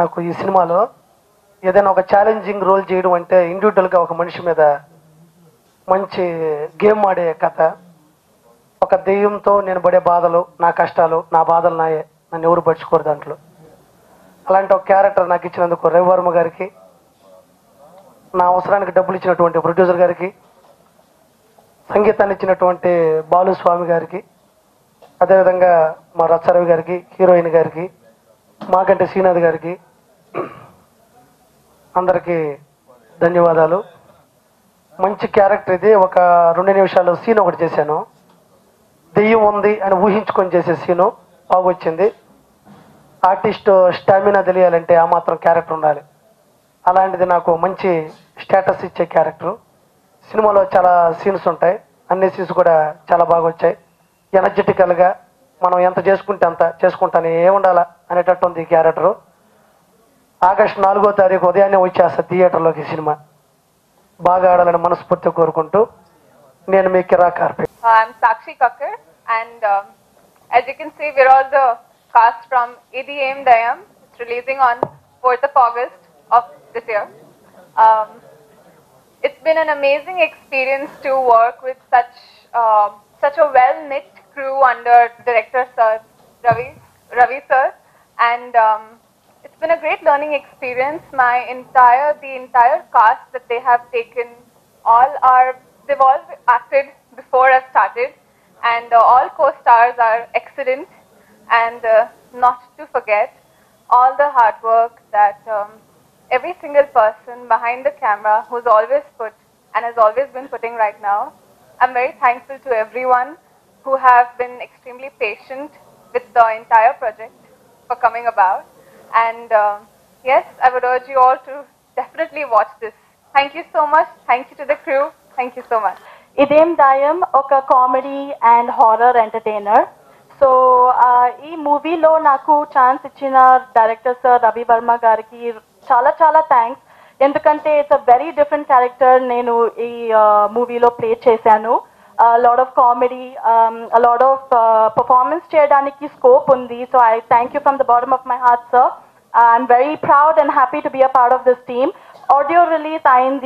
నాకు ఈ సినిమాలో ఏదైనా ఒక ఛాలెంజింగ్ రోల్ చేయడం అంటే ఇండివిజువల్గా ఒక మనిషి మీద మంచి గేమ్ ఆడే కథ. ఒక దెయ్యంతో నేను పడే బాధలు, నా కష్టాలు, నా బాధలు నాయే, నన్ను ఎవరు పట్టించుకోరు దాంట్లో. అలాంటి ఒక క్యారెక్టర్ నాకు ఇచ్చినందుకు రవివర్మ గారికి, నా అవసరానికి డబ్బులు ఇచ్చినటువంటి ప్రొడ్యూసర్ గారికి, సంగీతాన్ని ఇచ్చినటువంటి బాలుస్వామి గారికి, అదేవిధంగా మా రచ్చరవి గారికి, హీరోయిన్ గారికి, మాకంటే శ్రీనాథ్ గారికి అందరికీ ధన్యవాదాలు. మంచి క్యారెక్టర్ ఇది. ఒక 2 నిమిషాలు సీన్ ఒకటి చేశాను. దెయ్యం ఉంది అని ఊహించుకొని చేసే సీను బాగొచ్చింది. ఆర్టిస్ట్ స్టామినా తెలియాలంటే ఆ మాత్రం క్యారెక్టర్ ఉండాలి. అలాంటిది నాకు మంచి స్టేటస్ ఇచ్చే క్యారెక్టర్. సినిమాలో చాలా సీన్స్ ఉంటాయి, అన్ని సీన్స్ కూడా చాలా బాగా వచ్చాయి. ఎనర్జెటికల్గా మనం ఎంత చేసుకుంటే అంత చేసుకుంటానే ఏముండాలా అనేటట్టు ఉంది ఈ క్యారెక్టరు. ఆగస్టు 4వ తారీఖు ఉదయాన్నే వచ్చేస్తా థియేటర్లోకి. సినిమా బాగా ఆడాలని మనస్ఫూర్తిగా కోరుకుంటూ నేను మీ కిరా కార్పే. I'm Sakshi Kakkar, and as you can see, we're all the cast from Idi Aim Dayam. It's releasing on 4th of August of this year. It's been an amazing experience to work with such a well-knit crew under director Sir Ravi Sir, and it's been a great learning experience. The entire cast that they have taken, they've all acted before I started, and all co-stars are excellent, and not to forget all the hard work that every single person behind the camera who's always put and has always been putting right now. I'm very thankful to everyone who have been extremely patient with the entire project for coming about, and yes, I would urge you all to definitely watch this. Thank you so much. Thank you to the crew. Thank you so much. ఇదేం దాయం ఒక comedy and horror entertainer. So ఈ మూవీలో నాకు chance ఇచ్చిన director sir Ravi Varma గారికి చాలా చాలా థ్యాంక్స్. ఎందుకంటే it's a very different character నేను ఈ మూవీలో ప్లే చేశాను. Lot of comedy, lot of performance చేయడానికి స్కోప్ ఉంది. So I thank you from the bottom of my heart sir. I'm very proud and happy to be a part of this team. Audio release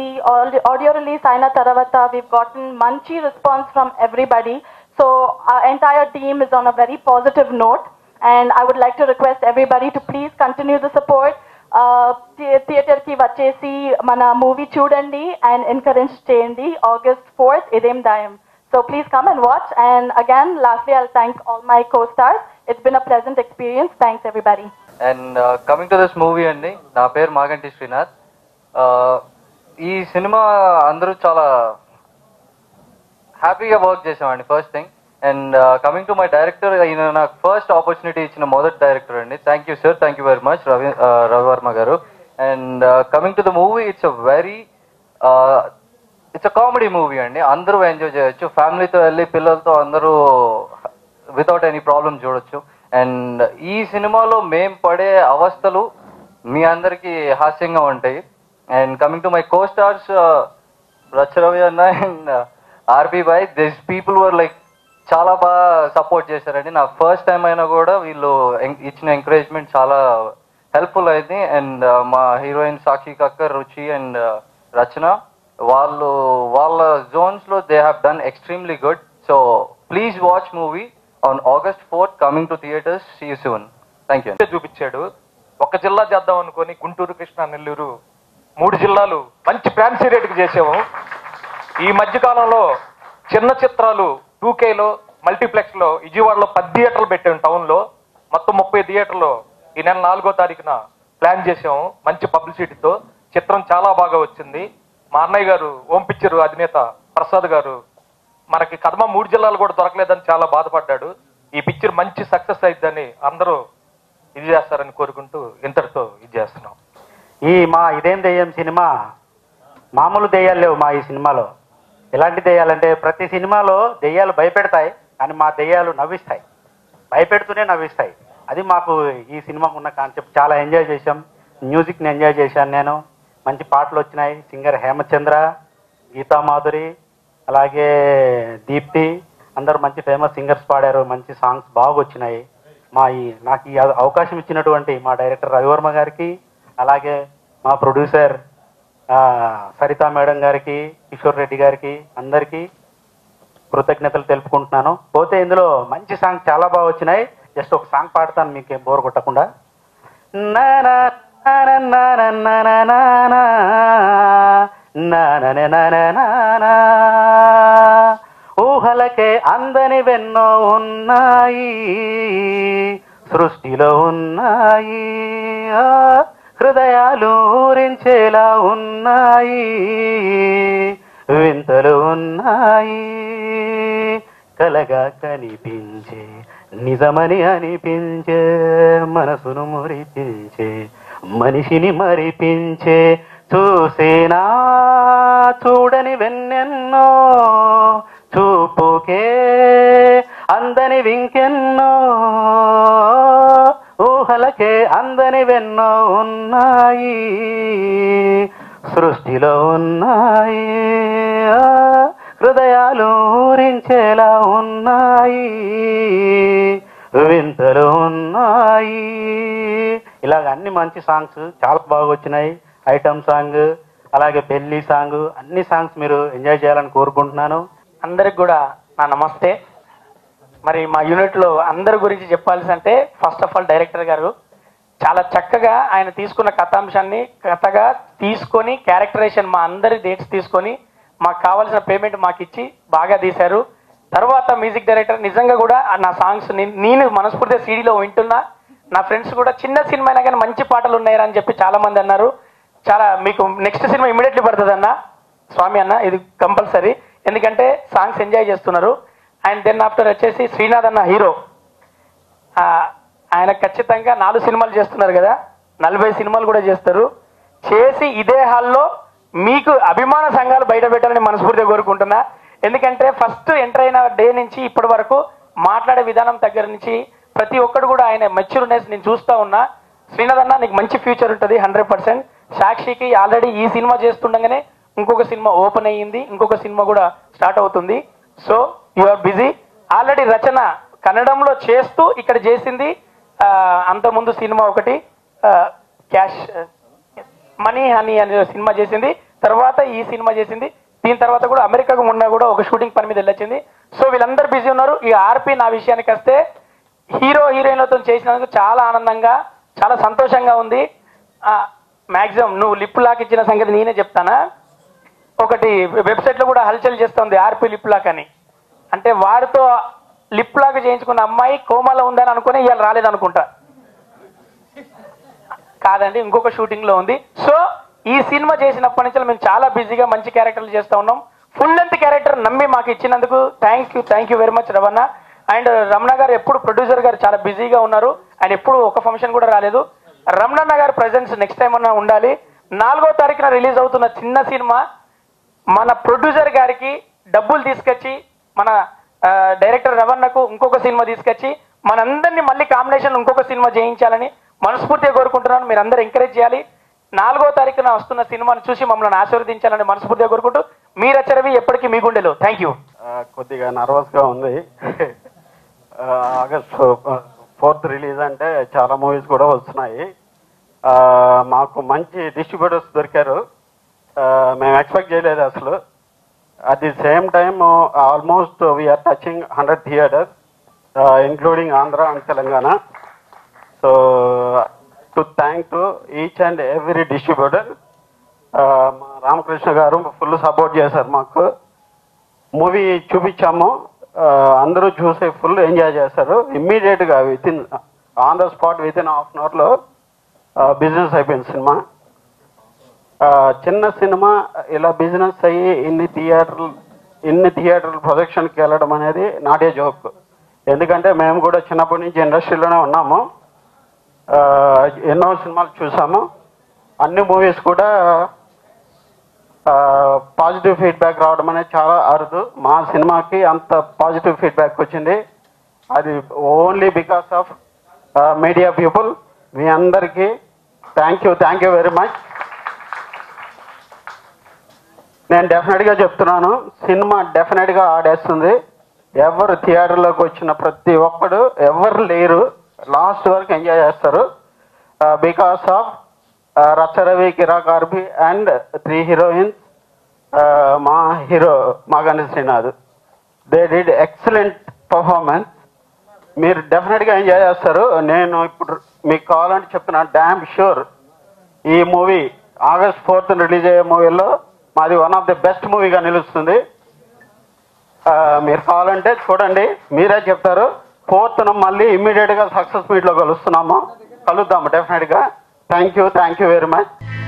aina taravata we've gotten manchi response from everybody. So our entire team is on a very positive note, and I would like to request everybody to please continue the support. Theater ki vachesi mana movie chudandi and encourage cheyandi. August 4th idem dayam. So please come and watch. And again, lastly, I'll thank all my co-stars. It's been a pleasant experience. Thanks everybody. And coming to this movie అండి, నా పేరు మాగంటి శ్రీనాథ్. ఈ cinema అందరూ చాలా హ్యాపీగా work చేసామండి first thing. And coming to my director, ఈయన నాకు ఫస్ట్ ఆపర్చునిటీ ఇచ్చిన మొదటి డైరెక్టర్ అండి. Thank you sir, thank you very much Ravivarma గారు. And coming to the movie, it's a comedy movie అండి. అందరూ ఎంజాయ్ చేయొచ్చు, ఫ్యామిలీతో వెళ్ళి పిల్లలతో అందరూ వితౌట్ ఎనీ ప్రాబ్లమ్ చూడొచ్చు. అండ్ ఈ సినిమాలో మేము పడే అవస్థలు మీ అందరికీ హాస్యంగా ఉంటాయి. And coming to my co-stars Racharavi అన్న and RP bye, this people were like చాలా బాగా సపోర్ట్ చేశారండి. నా ఫస్ట్ టైం అయినా కూడా వీళ్ళు ఇచ్చిన ఎంకరేజ్మెంట్ చాలా హెల్ప్ఫుల్ అయింది. అండ్ మా హీరోయిన్ సాక్షి కక్కర్, రుచి అండ్ రచన, వాళ్ళ జోన్స్లో they have done extremely good. So please watch movie on August 4th coming to theaters. See you soon. Thank you. చూపించాడు. ఒక జిల్లా చేద్దాం అనుకొని గుంటూరు, కృష్ణా, నెల్లూరు 3 జిల్లాలు మంచి ఫ్యాన్సీ రేటుకి చేసాము. ఈ మధ్యకాలంలో చిన్న చిత్రాలు 2Kలో మల్టీప్లెక్స్లో విజయవాడలో 10 థియేటర్లు పెట్టాము. టౌన్లో మొత్తం 30 థియేటర్లు ఈ నెల 4వ తారీఖున ప్లాన్ చేసాము. మంచి పబ్లిసిటీతో చిత్రం చాలా బాగా వచ్చింది. మా అన్నయ్య గారు ఓం పిక్చర్ అధినేత ప్రసాద్ గారు మనకి కదమ 3 జిల్లాలు కూడా దొరకలేదని చాలా బాధపడ్డాడు. ఈ పిక్చర్ మంచి సక్సెస్ అయిద్దని అందరూ ఇది చేస్తారని కోరుకుంటూ ఇంతటితో ఇది చేస్తున్నాం. ఈ మా ఇదేం దెయ్యం సినిమా మామూలు దెయ్యాలు లేవు మా ఈ సినిమాలో. ఎలాంటి దెయ్యాలంటే ప్రతి సినిమాలో దెయ్యాలు భయపెడతాయి, కానీ మా దెయ్యాలు నవ్విస్తాయి, భయపెడుతూనే నవ్విస్తాయి. అది మాకు ఈ సినిమాకు ఉన్న కాన్సెప్ట్. చాలా ఎంజాయ్ చేశాం. మ్యూజిక్ని ఎంజాయ్ చేశాను నేను. మంచి పాటలు వచ్చినాయి. సింగర్ హేమచంద్ర, గీతా మాధురి, అలాగే దీప్తి, అందరూ మంచి ఫేమస్ సింగర్స్ పాడారు. మంచి సాంగ్స్ బాగా వచ్చినాయి. నాకు ఈ అవకాశం ఇచ్చినటువంటి మా డైరెక్టర్ రవివర్మ గారికి, అలాగే మా ప్రొడ్యూసర్ సరితా మేడం గారికి, కిషోర్ రెడ్డి గారికి, అందరికీ కృతజ్ఞతలు తెలుపుకుంటున్నాను. పోతే ఇందులో మంచి సాంగ్ చాలా బాగా వచ్చినాయి. జస్ట్ ఒక సాంగ్ పాడతాను మీకేం బోర్ కొట్టకుండా. ఊహలకే అందని వెన్నో ఉన్నాయి, సృష్టిలో ఉన్నాయి, హృదయాలు ఊరించేలా ఉన్నాయి, వింతలు ఉన్నాయి, కలగా కనిపించే నిజమని అనిపించే, మనసును మురిపించే మనిషిని మరిపించే, చూసేనా చూడని వెన్నెన్నో, చూపుకే అందని వింకెన్నో, ఊహలకే అందని వెన్నో ఉన్నాయి, సృష్టిలో ఉన్నాయి, హృదయాలు ఊరించేలా ఉన్నాయి, వింతలు ఉన్నాయి. ఇలాగ అన్ని మంచి సాంగ్స్ చాలా బాగా వచ్చినాయి. ఐటమ్ సాంగ్, అలాగే పెళ్లి సాంగ్, అన్ని సాంగ్స్ మీరు ఎంజాయ్ చేయాలని కోరుకుంటున్నాను. అందరికి కూడా నా నమస్తే. మరి మా యూనిట్లో అందరి గురించి చెప్పాల్సి అంటే ఫస్ట్ ఆఫ్ ఆల్ డైరెక్టర్ గారు చాలా చక్కగా ఆయన తీసుకున్న కథాంశాన్ని కథగా తీసుకొని క్యారెక్టరైజేషన్ మా అందరి డేట్స్ తీసుకొని మాకు కావాల్సిన పేమెంట్ మాకు ఇచ్చి బాగా తీశారు. తర్వాత మ్యూజిక్ డైరెక్టర్ నిజంగా కూడా నా సాంగ్స్ నేను మనస్ఫూర్తిగా సీడీలో వింటున్నా. నా ఫ్రెండ్స్ కూడా చిన్న సినిమా అయినా కానీ మంచి పాటలు ఉన్నాయని అని చెప్పి చాలా మంది అన్నారు. చాలా మీకు నెక్స్ట్ సినిమా ఇమీడియట్లీ పడుతుంది అన్న, స్వామి అన్న, ఇది కంపల్సరీ. ఎందుకంటే సాంగ్స్ ఎంజాయ్ చేస్తున్నారు. అండ్ దెన్ ఆఫ్టర్ వచ్చేసి శ్రీనాథ్ అన్న హీరో, ఆయన ఖచ్చితంగా 4 సినిమాలు చేస్తున్నారు కదా, 40 సినిమాలు కూడా చేస్తారు. చేసి ఇదే హాల్లో మీకు అభిమాన సంఘాలు బయట పెట్టాలని మనస్ఫూర్తిగా కోరుకుంటున్నా. ఎందుకంటే ఫస్ట్ ఎంటర్ అయిన డే నుంచి ఇప్పటి వరకు మాట్లాడే విధానం దగ్గర నుంచి ప్రతి ఒక్కడు కూడా ఆయన మెచ్యూర్నెస్ నేను చూస్తూ ఉన్నా. శ్రీనాథ్ అన్న నీకు మంచి ఫ్యూచర్ ఉంటుంది 100%. సాక్షికి ఆల్రెడీ ఈ సినిమా చేస్తుండగానే ఇంకొక సినిమా ఓపెన్ అయ్యింది, ఇంకొక సినిమా కూడా స్టార్ట్ అవుతుంది. So you are busy. Already Rachana కన్నడంలో చేస్తూ ఇక్కడ చేసింది. అంతకుముందు సినిమా ఒకటి క్యాష్ మనీ హనీ అనే సినిమా చేసింది, తర్వాత ఈ సినిమా చేసింది. దీని తర్వాత కూడా అమెరికాకు మొన్న కూడా ఒక షూటింగ్ పని మీద వెళ్ళొచ్చింది. సో వీళ్ళందరూ బిజీ ఉన్నారు. ఈ ఆర్పి నా విషయానికి వస్తే హీరో హీరోయిన్లతో చేసినందుకు చాలా ఆనందంగా చాలా సంతోషంగా ఉంది. మ్యాక్సిమం నువ్వు లిప్ లాక్ ఇచ్చిన సంగతి నేనే చెప్తానా. ఒకటి వెబ్సైట్లో కూడా హల్చల్ చేస్తుంది ఆర్పి లిప్ లాక్ అని. అంటే వారితో లిప్ లాక్ చేయించుకున్న అమ్మాయి కోమాలో ఉందని అనుకుని ఇవాళ రాలేదనుకుంటా. కాదండి, ఇంకొక షూటింగ్లో ఉంది. సో ఈ సినిమా చేసినప్పటి నుంచి మేము చాలా బిజీగా మంచి క్యారెక్టర్లు చేస్తూ ఉన్నాం. ఫుల్ లెంత్ క్యారెక్టర్ నమ్మి మాకు ఇచ్చినందుకు thank you very much Ramana. And Ramana గారు ఎప్పుడు ప్రొడ్యూసర్ గారు చాలా బిజీగా ఉన్నారు. ఆయన ఎప్పుడు ఒక ఫంక్షన్ కూడా రాలేదు. రమణన్న గారి ప్రెజెన్స్ నెక్స్ట్ టైం అన్నా ఉండాలి. 4వ తారీఖున రిలీజ్ అవుతున్న చిన్న సినిమా మన ప్రొడ్యూసర్ గారికి డబ్బులు తీసుకొచ్చి మన డైరెక్టర్ రమణకు ఇంకొక సినిమా తీసుకొచ్చి మనందరినీ మళ్ళీ కాంబినేషన్ ఇంకొక సినిమా చేయించాలని మనస్ఫూర్తిగా కోరుకుంటున్నాను. మీరు అందరూ ఎంకరేజ్ చేయాలి. 4వ తారీఖున వస్తున్న సినిమాను చూసి మమ్మల్ని ఆశీర్వదించాలని మనస్ఫూర్తిగా కోరుకుంటూ మీ రచరవి ఎప్పటికీ మీ గుండెలో. Thank you. కొద్దిగా నర్వస్గా ఉంది. ఆగస్ట్ 4th రిలీజ్ అంటే చాలా మూవీస్ కూడా వస్తున్నాయి. మాకు మంచి డిస్ట్రిబ్యూటర్స్ దొరికారు. మేము ఎక్స్పెక్ట్ చేయలేదు అసలు. At the same time almost we are touching 100 theatres including Andhra and Telangana. So to thank to each and every distributor. మా రామకృష్ణ గారు ఫుల్ సపోర్ట్ చేశారు మాకు. మూవీ చూపించాము, అందరూ చూసి ఫుల్ ఎంజాయ్ చేస్తారు. ఇమ్మీడియట్గా on the spot within half an అవర్లో బిజినెస్ అయిపోయింది సినిమా. చిన్న సినిమా ఇలా బిజినెస్ అయ్యి ఇన్ని థియేటర్లు ప్రొజెక్షన్కి వెళ్ళడం అనేది నాట్ ఏ జోక్. ఎందుకంటే మేము కూడా చిన్నప్పటి నుంచి ఇండస్ట్రీలోనే ఉన్నాము, ఎన్నో సినిమాలు చూసాము. అన్ని మూవీస్ కూడా పాజిటివ్ ఫీడ్బ్యాక్ రావడం అనేది చాలా అరుదు. మా సినిమాకి అంత పాజిటివ్ ఫీడ్బ్యాక్ వచ్చింది. అది only because of media people. మీ అందరికీ థ్యాంక్ యూ వెరీ మచ్. నేను డెఫినెట్గా చెప్తున్నాను, సినిమా డెఫినెట్గా ఆడేస్తుంది. ఎవరు థియేటర్లోకి వచ్చిన ప్రతి ఒక్కడు ఎవరు లేరు, లాస్ట్ వరకు ఎంజాయ్ చేస్తారు. Because of Racha Ravi, Kirrak RP and 3 heroines, మా hero Maganti Srinath. They did excellent performance. మీరు డెఫినెట్గా ఎంజాయ్ చేస్తారు. నేను ఇప్పుడు మీకు కావాలంటే చెప్తున్నాను, డ్యామ్ షూర్ ఈ మూవీ August 4th రిలీజ్ అయ్యే మూవీలో మాది వన్ ఆఫ్ ది బెస్ట్ మూవీగా నిలుస్తుంది. మీరు కావాలంటే చూడండి, మీరే చెప్తారు. 4th మళ్ళీ ఇమ్మీడియట్గా సక్సెస్ మీట్లో కలుద్దాము డెఫినెట్గా. Thank you very much.